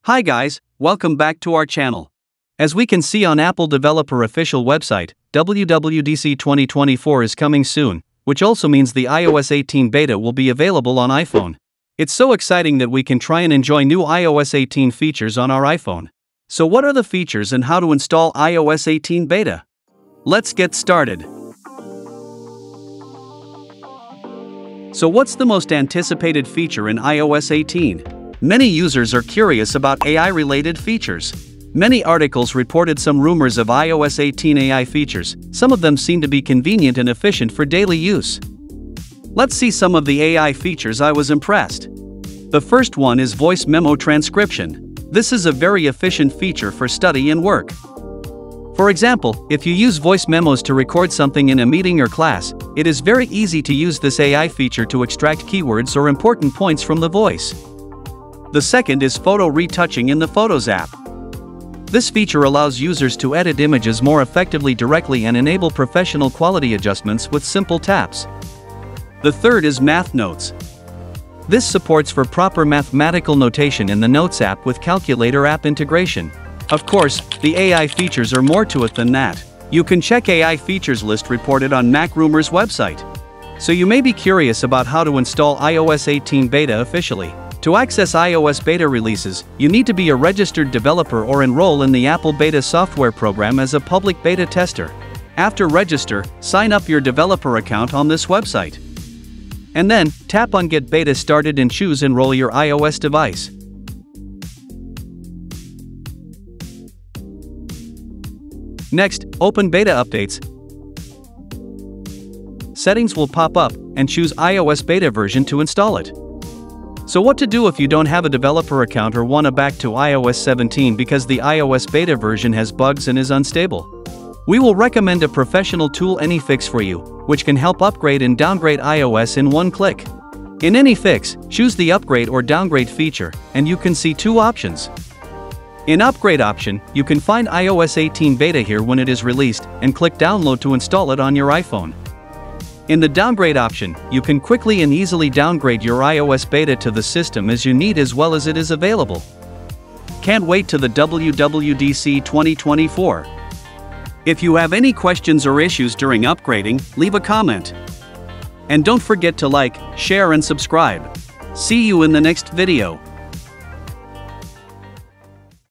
Hi guys, welcome back to our channel. As we can see on Apple Developer official website, WWDC 2024 is coming soon, which also means the iOS 18 beta will be available on iPhone. It's so exciting that we can try and enjoy new iOS 18 features on our iPhone. So what are the features and how to install iOS 18 beta? Let's get started. So what's the most anticipated feature in iOS 18? Many users are curious about AI-related features. Many articles reported some rumors of iOS 18 AI features. Some of them seem to be convenient and efficient for daily use. Let's see some of the AI features I was impressed. The first one is voice memo transcription. This is a very efficient feature for study and work. For example, if you use voice memos to record something in a meeting or class, it is very easy to use this AI feature to extract keywords or important points from the voice. The second is photo retouching in the Photos app. This feature allows users to edit images more effectively directly and enable professional quality adjustments with simple taps. The third is Math Notes. This supports for proper mathematical notation in the Notes app with Calculator app integration. Of course, the AI features are more to it than that. You can check AI features list reported on Mac Rumors website. So you may be curious about how to install iOS 18 beta officially. To access iOS beta releases, you need to be a registered developer or enroll in the Apple Beta software program as a public beta tester. After register, sign up your developer account on this website. And then, tap on Get Beta Started and choose Enroll your iOS device. Next, open Beta Updates. Settings will pop up, and choose iOS beta version to install it. So what to do if you don't have a developer account or want to back to iOS 17 because the iOS beta version has bugs and is unstable? We will recommend a professional tool AnyFix for you, which can help upgrade and downgrade iOS in one click. In AnyFix, choose the upgrade or downgrade feature, and you can see two options. In upgrade option, you can find iOS 18 beta here when it is released, and click download to install it on your iPhone. In the downgrade option, you can quickly and easily downgrade your iOS beta to the system as you need as well as it is available. Can't wait to the WWDC 2024. If you have any questions or issues during upgrading, leave a comment. And don't forget to like, share and subscribe. See you in the next video.